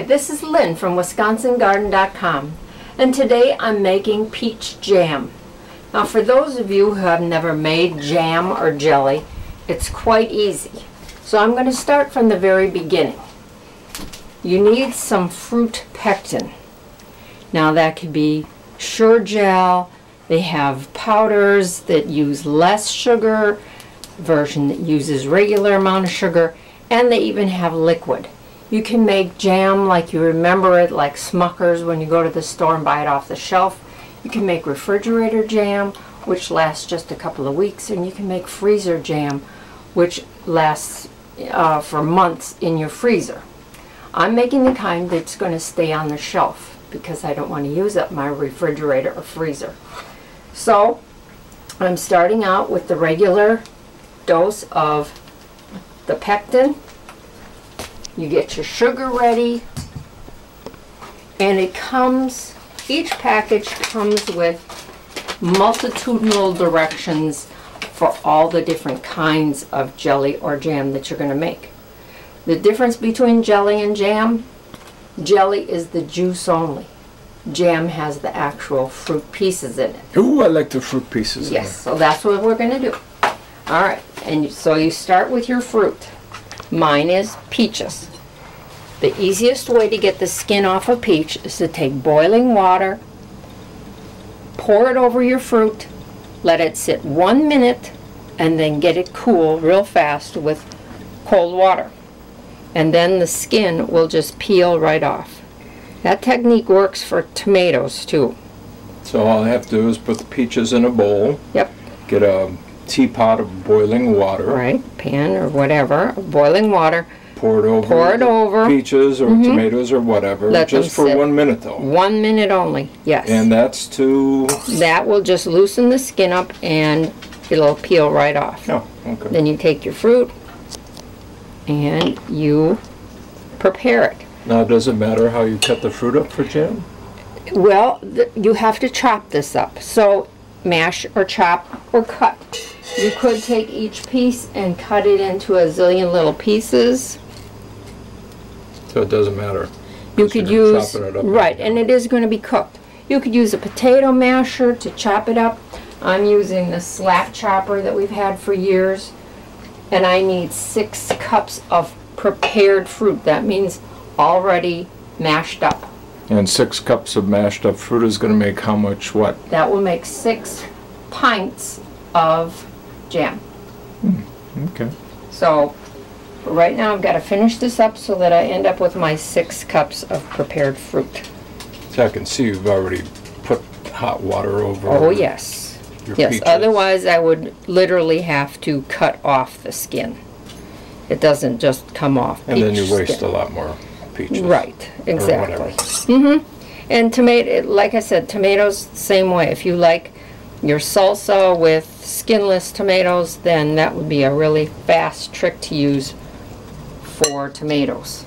this is Lynn from WisconsinGarden.com, and today I'm making peach jam. Now for those of you who have never made jam or jelly, it's quite easy. So I'm going to start from the very beginning. You need some fruit pectin. Now that could be Fruit Jell. They have powders that use less sugar, version that uses regular amount of sugar, and they even have liquid. You can make jam like you remember it, like Smucker's when you go to the store and buy it off the shelf. You can make refrigerator jam, which lasts just a couple of weeks, and you can make freezer jam, which lasts for months in your freezer. I'm making the kind that's going to stay on the shelf because I don't want to use up my refrigerator or freezer. So I'm starting out with the regular dose of the pectin. You get your sugar ready, and it comes, each package comes with multitudinal directions for all the different kinds of jelly or jam that you're going to make. The difference between jelly and jam, jelly is the juice only. Jam has the actual fruit pieces in it. Ooh, I like the fruit pieces. Yes, so that's what we're going to do. All right, and so you start with your fruit. Mine is peaches. The easiest way to get the skin off a peach is to take boiling water, pour it over your fruit, let it sit 1 minute, and then get it cool real fast with cold water. And then the skin will just peel right off. That technique works for tomatoes too. So all I have to do is put the peaches in a bowl. Yep. Get a teapot of boiling water. Right, pan or whatever, boiling water. Pour it over peaches or tomatoes or whatever. Let just for 1 minute though. 1 minute only, yes. And that's to... That will just loosen the skin up and it'll peel right off. Oh, okay. Then you take your fruit and you prepare it. Now does it matter how you cut the fruit up for jam? Well, you have to chop this up. So mash or chop or cut. You could take each piece and cut it into a zillion little pieces. So it doesn't matter. You could use, right, and it is going to be cooked. You could use a potato masher to chop it up. I'm using the slap chopper that we've had for years, and I need 6 cups of prepared fruit. That means already mashed up. And 6 cups of mashed up fruit is going to make how much what? That will make 6 pints of jam. Okay. So right now I've got to finish this up so that I end up with my 6 cups of prepared fruit. So I can see you've already put hot water over. Oh yes. Yes, peaches. Otherwise I would literally have to cut off the skin. It doesn't just come off. And then you waste a lot more peaches. Right, exactly. And tomato, like I said, tomatoes same way. If you like your salsa with skinless tomatoes, then that would be a really fast trick to use for tomatoes.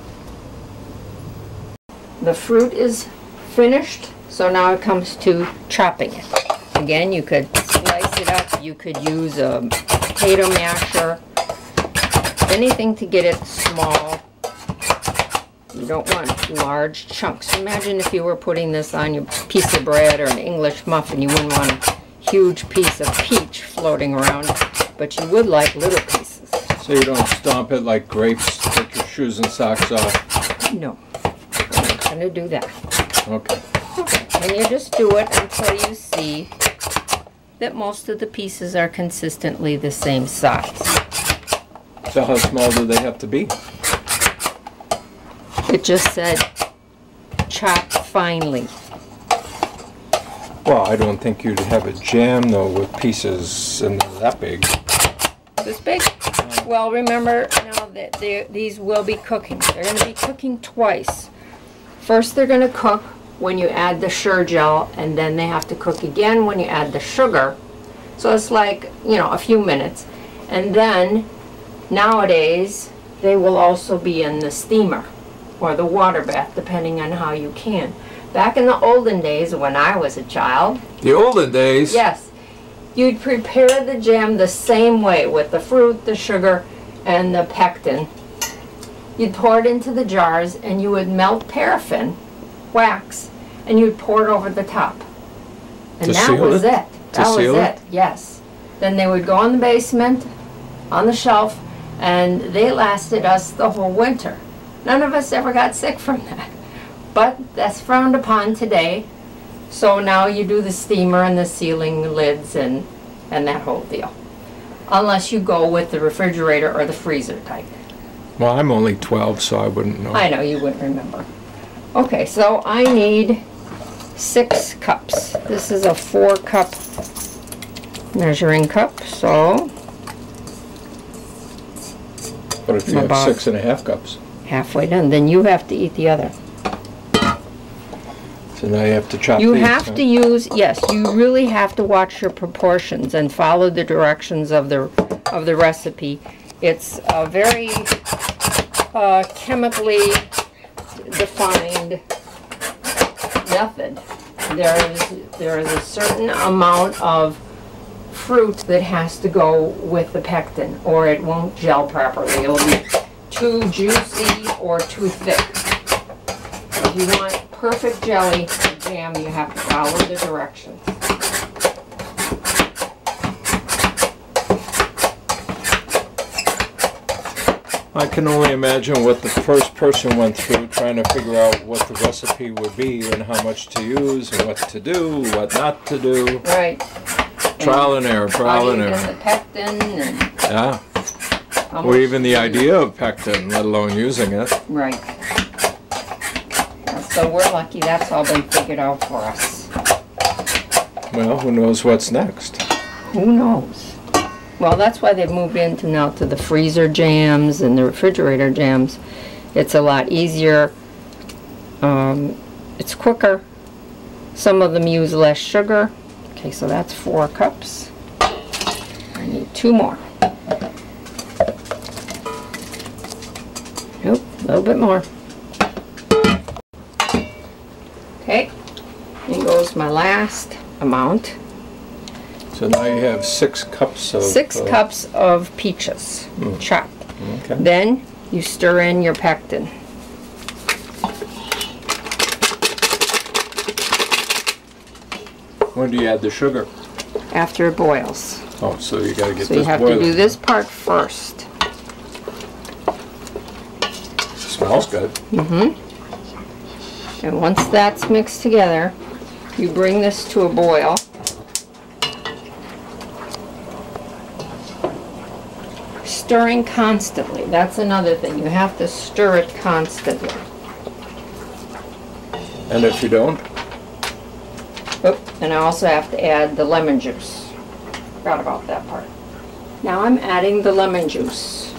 The fruit is finished, so now it comes to chopping it. Again, you could slice it up, you could use a potato masher, anything to get it small. You don't want large chunks. Imagine if you were putting this on your piece of bread or an English muffin, you wouldn't want a huge piece of peach floating around, but you would like little pieces. So you don't stomp it like grapes, take your shoes and socks off? No, I'm not going to do that. Okay. And you just do it until you see that most of the pieces are consistently the same size. So how small do they have to be? It just said chop finely. Well, I don't think you'd have a jam though with pieces and that big. This big? Well, remember now that these will be cooking. They're going to be cooking twice. First they're going to cook when you add the Fruit Jell, and then they have to cook again when you add the sugar. So it's like, you know, a few minutes. And then nowadays they will also be in the steamer or the water bath, depending on how you can. Back in the olden days when I was a child. The olden days? Yes. You'd prepare the jam the same way with the fruit, the sugar, and the pectin. you'd pour it into the jars and you would melt paraffin wax and you'd pour it over the top. And that was it. That was it, yes. Then they would go in the basement, on the shelf, and they lasted us the whole winter. None of us ever got sick from that. But that's frowned upon today. So now you do the steamer and the sealing lids and that whole deal. Unless you go with the refrigerator or the freezer type. Well, I'm only 12, so I wouldn't know. I know, you wouldn't remember. Okay, so I need 6 cups. This is a 4-cup measuring cup, so... But if you have 6.5 cups? Halfway done, then you have to eat the other. So now you have to chop You these, have to use, yes, you really have to watch your proportions and follow the directions of the recipe. It's a very chemically defined method. There is a certain amount of fruit that has to go with the pectin, or it won't gel properly. It'll be too juicy or too thick. If you want perfect jelly jam, you have to follow the directions. I can only imagine what the first person went through trying to figure out what the recipe would be and how much to use and what to do, what not to do. Right. Trial and error, trial and error. The pectin and yeah. Or even the idea of pectin, let alone using it. Right. So we're lucky that's all been figured out for us. Well, who knows what's next? Who knows? Well, that's why they've moved into now to the freezer jams and the refrigerator jams. It's a lot easier. It's quicker. Some of them use less sugar. Okay, so that's 4 cups. I need 2 more. Nope, a little bit more. Okay, here goes my last amount. So now you have 6 cups of... 6 cups of peaches, chopped. Okay. Then you stir in your pectin. When do you add the sugar? After it boils. Oh, so you got to get So this you have boiling. to do this part first. Smells good. And once that's mixed together, you bring this to a boil. Stirring constantly. That's another thing. You have to stir it constantly. And if you don't? Oop, and I also have to add the lemon juice. Forgot about that part. Now I'm adding the lemon juice.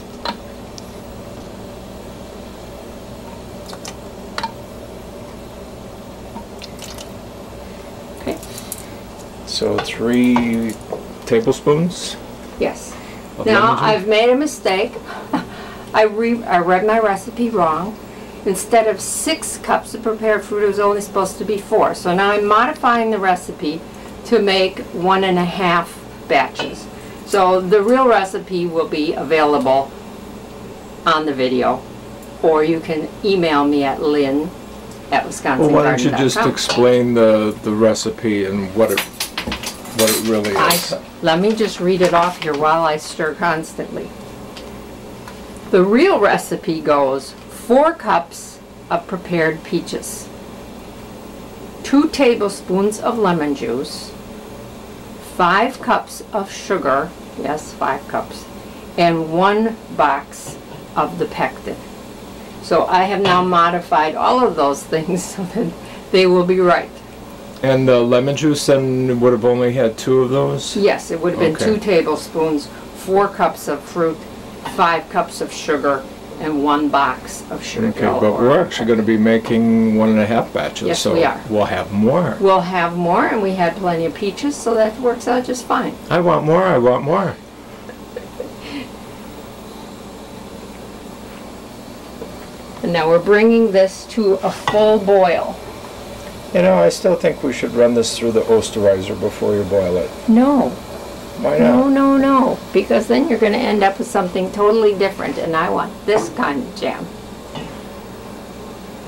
Okay. So 3 tablespoons? Yes. Of Now lemon juice? I've made a mistake. I read my recipe wrong. Instead of 6 cups of prepared fruit, it was only supposed to be 4. So now I'm modifying the recipe to make 1.5 batches. So the real recipe will be available on the video, or you can email me at lynn@wisconsingarden.com. Well, why don't you just explain the recipe and what it really is? Let me just read it off here while I stir constantly. The real recipe goes 4 cups of prepared peaches, 2 tablespoons of lemon juice, 5 cups of sugar, yes, 5 cups, and 1 box of the pectin. So I have now modified all of those things so that they will be right. And the lemon juice then would have only had 2 of those? Yes, it would have been Okay. 2 tablespoons, 4 cups of fruit, 5 cups of sugar, and 1 box of sugar. Okay, but we're actually going to be making 1.5 batches, Yes, so we are. we'll have more. We'll have more, and we had plenty of peaches, so that works out just fine. I want more, I want more. And now we're bringing this to a full boil. You know, I still think we should run this through the osterizer before you boil it. No, Why not? no, because then you're going to end up with something totally different, and I want this kind of jam.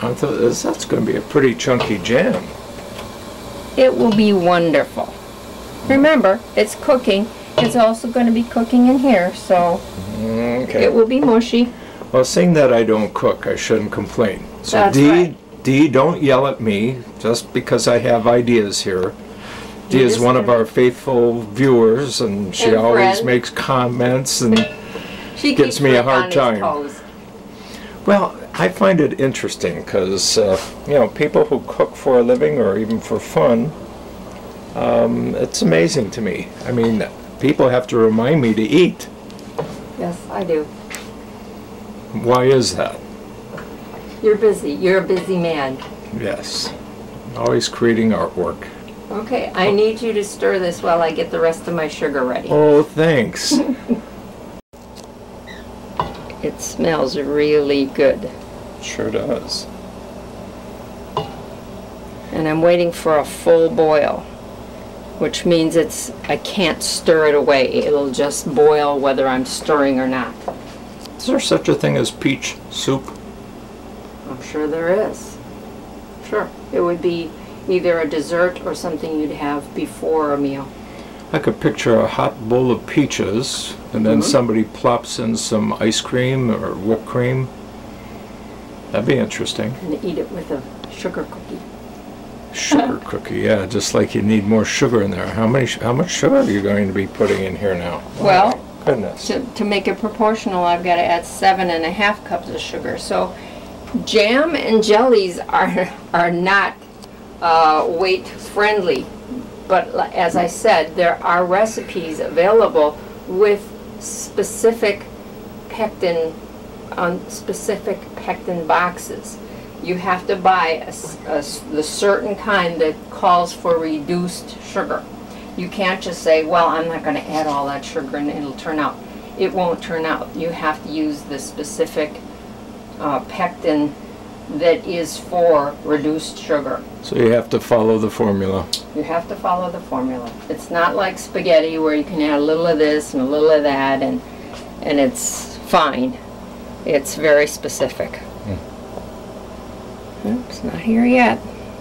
I thought that's going to be a pretty chunky jam. It will be wonderful. Remember, it's cooking. It's also going to be cooking in here, so Okay. it will be mushy. Well, seeing that I don't cook, I shouldn't complain. So That's Dee, right. Dee, don't yell at me just because I have ideas here. Dee You're is just one of gonna- our faithful viewers, and she And always friend. makes comments and She Gives keeps me a Rick hard on his time. toes. well, I find it interesting because you know, people who cook for a living or even for fun, it's amazing to me. I mean, people have to remind me to eat. Yes, I do. Why is that? You're busy. You're a busy man. Yes, always creating artwork. Okay, I need you to stir this while I get the rest of my sugar ready. Oh, thanks. It smells really good. Sure does. And I'm waiting for a full boil, which means I can't stir it away. It'll just boil whether I'm stirring or not. Is there such a thing as peach soup? I'm sure there is. Sure. It would be either a dessert or something you'd have before a meal. I could picture a hot bowl of peaches, and then somebody plops in some ice cream or whipped cream. That'd be interesting. And eat it with a sugar cookie. Sugar cookie, yeah, just like you need more sugar in there. How much sugar are you going to be putting in here now? Well, Oh, goodness. to make it proportional, I've got to add 7.5 cups of sugar. So jam and jellies are not weight friendly. But as I said, there are recipes available with specific pectin, on specific pectin boxes. You have to buy the certain kind that calls for reduced sugar. You can't just say, well, I'm not going to add all that sugar and it'll turn out. It won't turn out. You have to use the specific pectin that is for reduced sugar. So you have to follow the formula. You have to follow the formula. It's not like spaghetti where you can add a little of this and a little of that and it's fine. It's very specific. Oops, not here yet.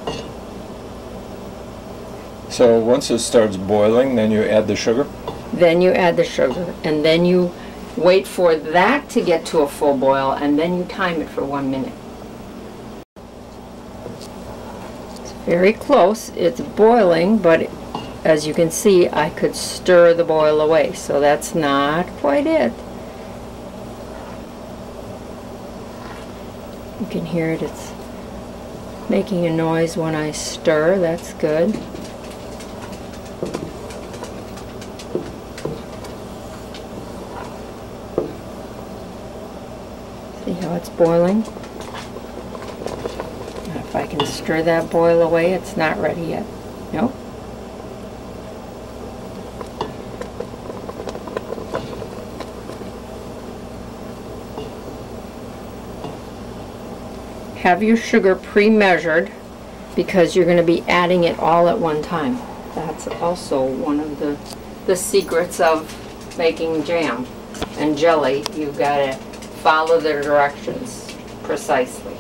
So once it starts boiling, then you add the sugar? Then you add the sugar and then you wait for that to get to a full boil and then you time it for 1 minute. Very close. It's boiling, but as you can see, I could stir the boil away, so that's not quite it. You can hear it. It's making a noise when I stir. That's good. See how it's boiling? If I can stir that boil away, it's not ready yet. Nope. Have your sugar pre-measured because you're going to be adding it all at one time. That's also one of the secrets of making jam and jelly. You've got to follow the directions precisely.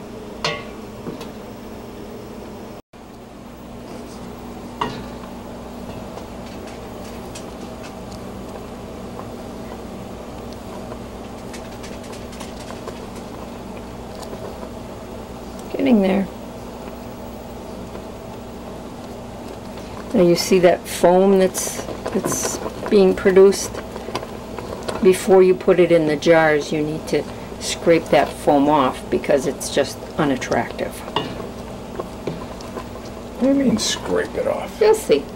Getting there. Now you see that foam that's being produced? Before you put it in the jars, you need to scrape that foam off because it's just unattractive. What do you mean scrape it off? You'll see.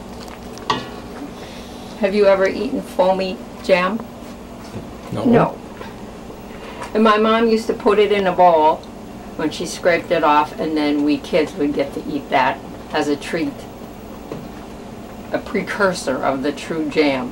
Have you ever eaten foamy jam? No. No. And my mom used to put it in a bowl when she scraped it off, and then we kids would get to eat that as a treat. A precursor of the true jam.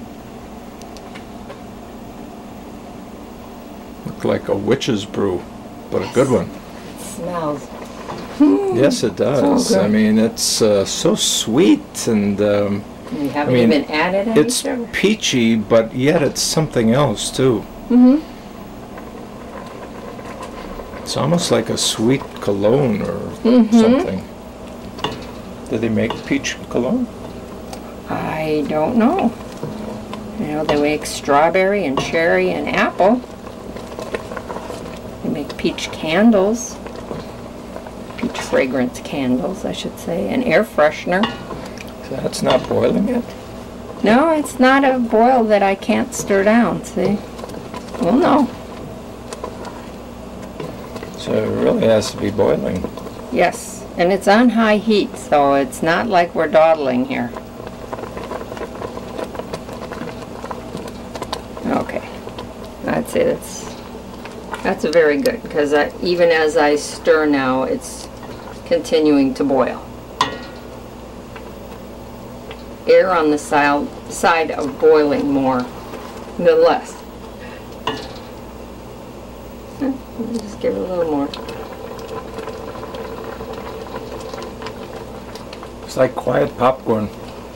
Look like a witch's brew, but a good one. It smells. Yes, it does. So good. I mean, it's so sweet, and You haven't I mean, even added any it's sugar. peachy, but yet it's something else too. It's almost like a sweet cologne or something. Do they make peach cologne? I don't know. You know, they make strawberry and cherry and apple. They make peach candles. Peach fragrance candles, I should say. An air freshener. So that's not boiling yet? No, it's not a boil that I can't stir down, see? Well, no. So it really has to be boiling. Yes, and it's on high heat, so it's not like we're dawdling here. Okay, I'd say that's very good, because even as I stir now, it's continuing to boil. Err on the side of boiling more than less. Just give it a little more. It's like quiet popcorn.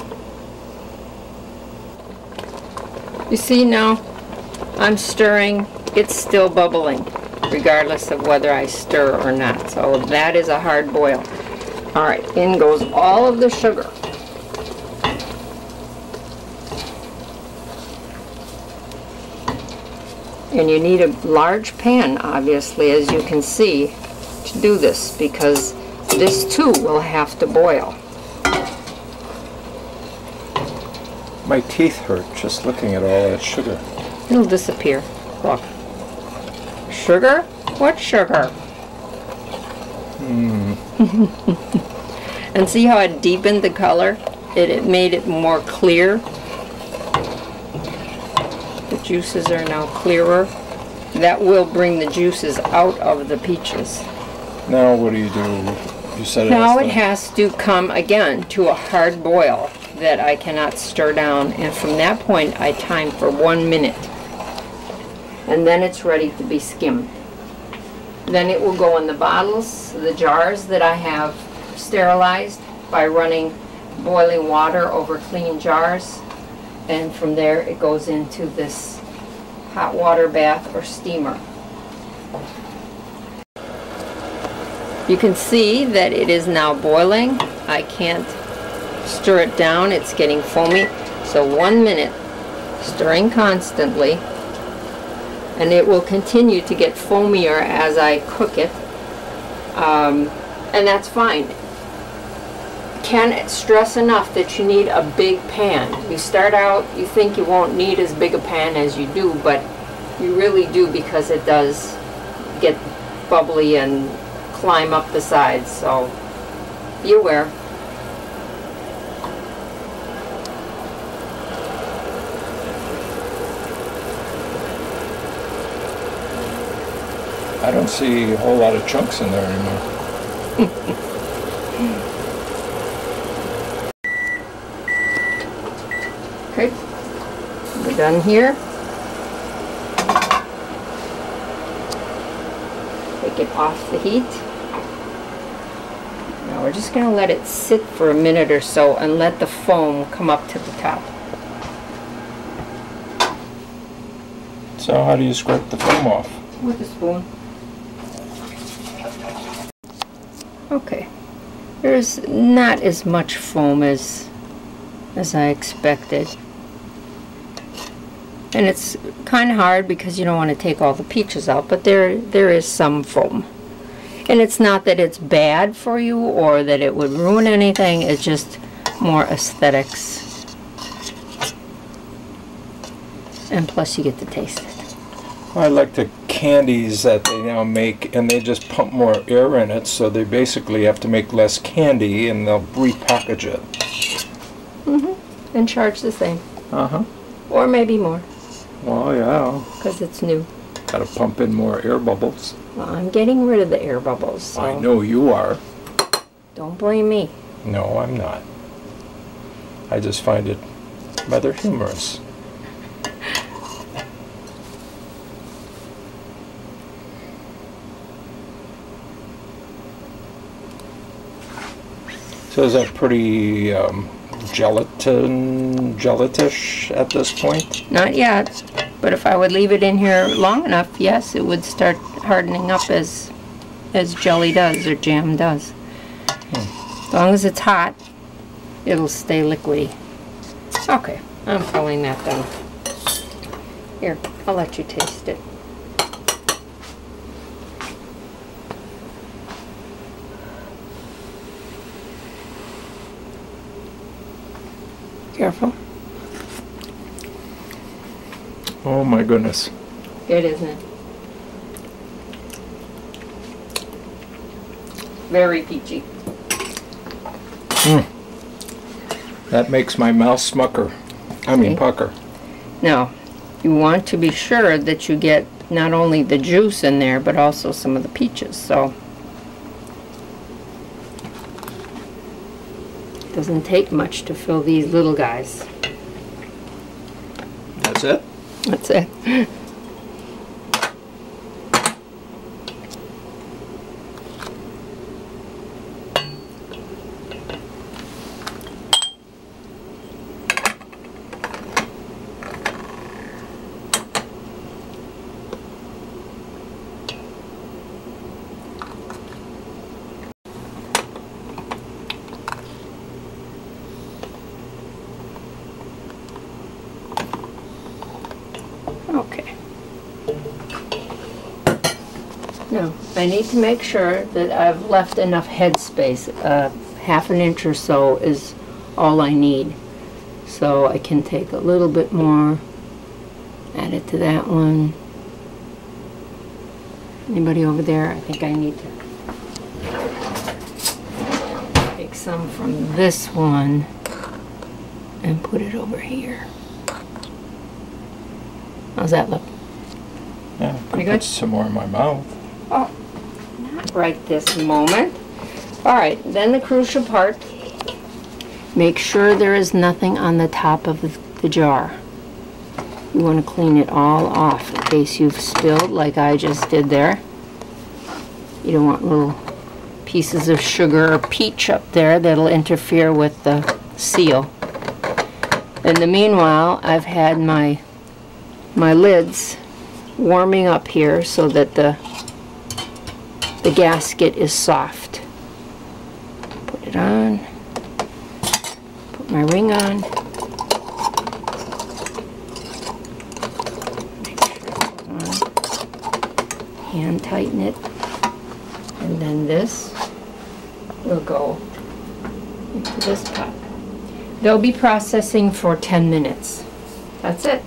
You see now, I'm stirring, it's still bubbling, regardless of whether I stir or not. So that is a hard boil. Alright, in goes all of the sugar. And you need a large pan, obviously, as you can see, to do this, because this too will have to boil. My teeth hurt just looking at all that sugar. It'll disappear. Look. Sugar? What sugar? And see how it deepened the color? It made it more clear. The juices are now clearer. That will bring the juices out of the peaches. Now what do? You said it now it has to come again to a hard boil that I cannot stir down, and from that point I time for 1 minute. And then it's ready to be skimmed. Then it will go in the bottles, the jars that I have sterilized by running boiling water over clean jars. And from there it goes into this hot water bath or steamer. You can see that it is now boiling. I can't stir it down, it's getting foamy. So 1 minute, stirring constantly, and it will continue to get foamier as I cook it. And that's fine. Can't stress enough that you need a big pan. You start out, you think you won't need as big a pan as you do, but you really do, because it does get bubbly and climb up the sides, so be aware. I don't see a whole lot of chunks in there anymore. Okay, we're done here. Take it off the heat. Now we're just going to let it sit for a minute or so and let the foam come up to the top. So how do you scrape the foam off? With a spoon. Okay, there's not as much foam as I expected. And it's kind of hard because you don't want to take all the peaches out, but there is some foam. And it's not that it's bad for you or that it would ruin anything, it's just more aesthetics. And plus you get to taste it. I like the candies that they now make, and they just pump more air in it, so they basically have to make less candy and they'll repackage it. And charge the same. Or maybe more. Well, yeah. Because it's new. Gotta pump in more air bubbles. Well, I'm getting rid of the air bubbles. So I know you are. don't blame me. No, I'm not. I just find it rather humorous. So is that pretty gelatish at this point? Not yet, but if I would leave it in here long enough, yes, it would start hardening up as as jelly does or jam does. As long as it's hot, it'll stay liquidy. Okay, I'm filling that down. Here, I'll let you taste it. Careful. Oh my goodness. Good, isn't it? Very peachy. That makes my mouth smucker. Pucker. Now, you want to be sure that you get not only the juice in there, but also some of the peaches. So, it doesn't take much to fill these little guys. That's it? That's it. Okay. Now, I need to make sure that I've left enough head space. Half an inch or so is all I need. So I can take a little bit more, add it to that one. Anybody over there? I think I need to take some from this one and put it over here. How's that look? Yeah, Pretty put good? some more in my mouth. Oh, not right this moment. All right, then the crucial part. Make sure there is nothing on the top of the jar. You want to clean it all off in case you've spilled like I just did there. You don't want little pieces of sugar or peach up there that'll interfere with the seal. In the meanwhile, I've had my lids warming up here so that the gasket is soft. Put it on. Put my ring on. Make sure it's on. Hand tighten it. And then this will go into this pot. They'll be processing for 10 minutes. That's it.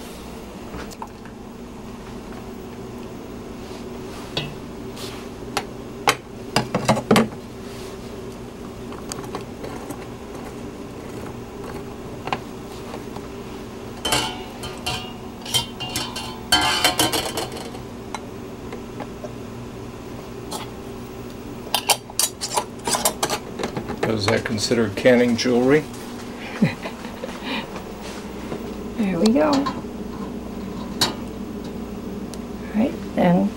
Is that considered canning jewelry? There we go. All right, then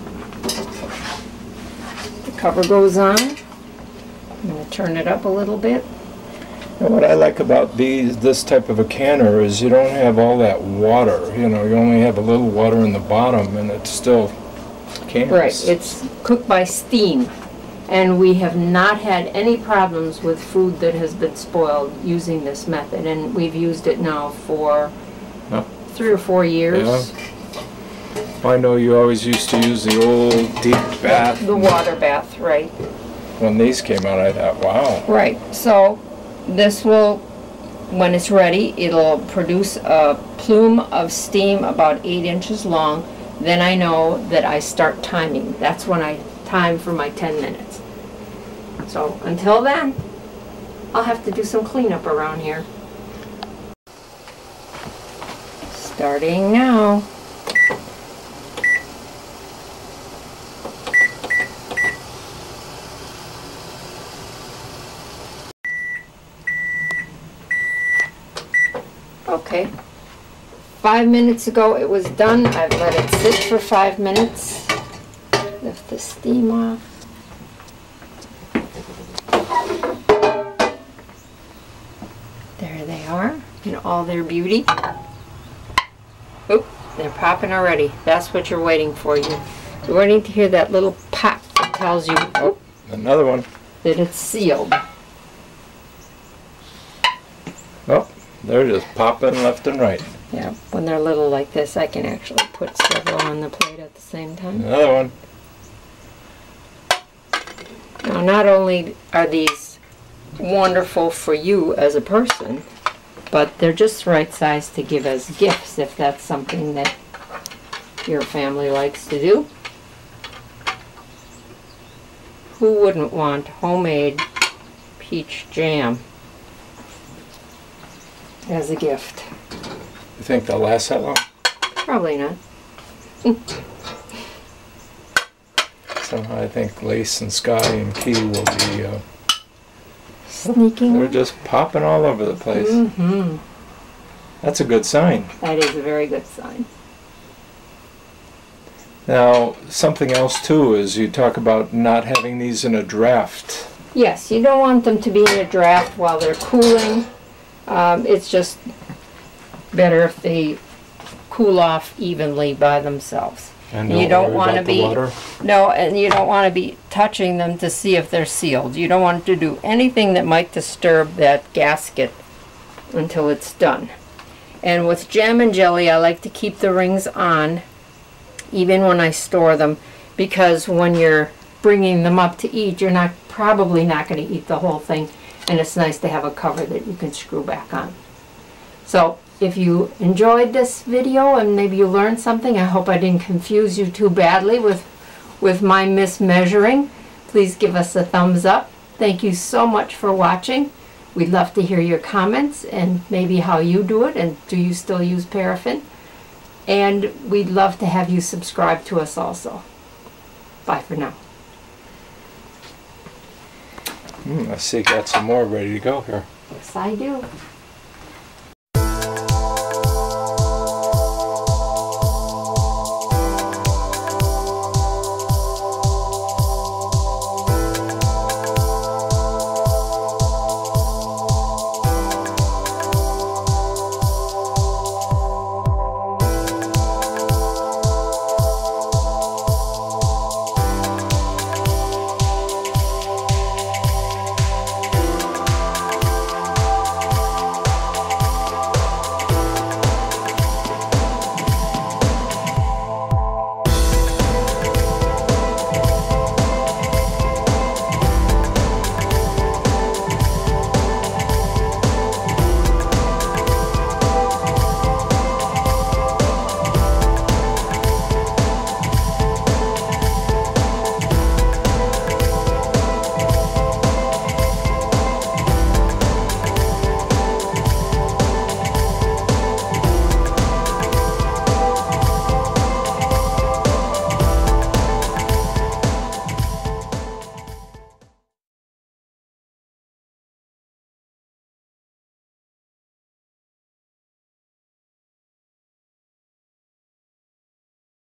the cover goes on. I'm going to turn it up a little bit. And what I like about this type of a canner is you don't have all that water. You know, you only have a little water in the bottom, and it's still cans. Right, it's cooked by steam. And we have not had any problems with food that has been spoiled using this method. And we've used it now for 3 or 4 years. Yeah. I know you always used to use the old deep bath. The water bath, right. When these came out, I thought, wow. Right, so this will, when it's ready, it'll produce a plume of steam about 8 inches long. Then I know that I start timing. That's when I time for my 10 minutes. So until then, I'll have to do some cleanup around here. Starting now. Okay. 5 minutes ago it was done. I've let it sit for 5 minutes. Lift the steam off. There they are in all their beauty. Oop, they're popping already. That's what you're waiting for. You're waiting to hear that little pop to tells you Oh, another one. that it's sealed. Oh, they're just popping left and right. Yeah, when they're little like this, I can actually put several on the plate at the same time. Another one. Now, not only are these wonderful for you as a person, but they're just the right size to give as gifts if that's something that your family likes to do. Who wouldn't want homemade peach jam as a gift? You think they'll last that long? Probably not. Somehow I think Lace and Scotty and Key will be, Sneaking. they're just popping all over the place. Mm-hmm. That's a good sign. That is a very good sign. Now, something else too is you talk about not having these in a draft. Yes, you don't want them to be in a draft while they're cooling. It's just better if they cool off evenly by themselves. And You don't worry want to about the be water. no, and you don't want to be touching them to see if they're sealed. You don't want to do anything that might disturb that gasket until it's done. And with jam and jelly, I like to keep the rings on even when I store them, because when you're bringing them up to eat, you're probably not going to eat the whole thing, and it's nice to have a cover that you can screw back on. So if you enjoyed this video and maybe you learned something, I hope I didn't confuse you too badly with my mismeasuring. Please give us a thumbs up. Thank you so much for watching. We'd love to hear your comments and maybe how you do it, and do you still use paraffin? And we'd love to have you subscribe to us also. Bye for now. I see you got some more ready to go here. Yes, I do.